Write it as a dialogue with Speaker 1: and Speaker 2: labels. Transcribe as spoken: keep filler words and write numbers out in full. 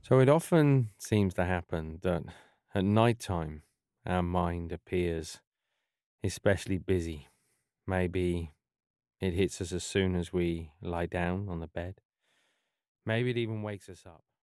Speaker 1: So it often seems to happen that at night time our mind appears especially busy. Maybe it hits us as soon as we lie down on the bed. Maybe it even wakes us up.